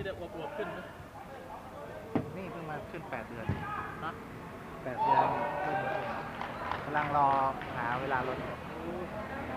จะอวบๆขึ้นไหมนี่เพิ่งมาขึ้น8 เดือนฮะ 8 เดือนขึ้นกำลังรอหาเวลาลด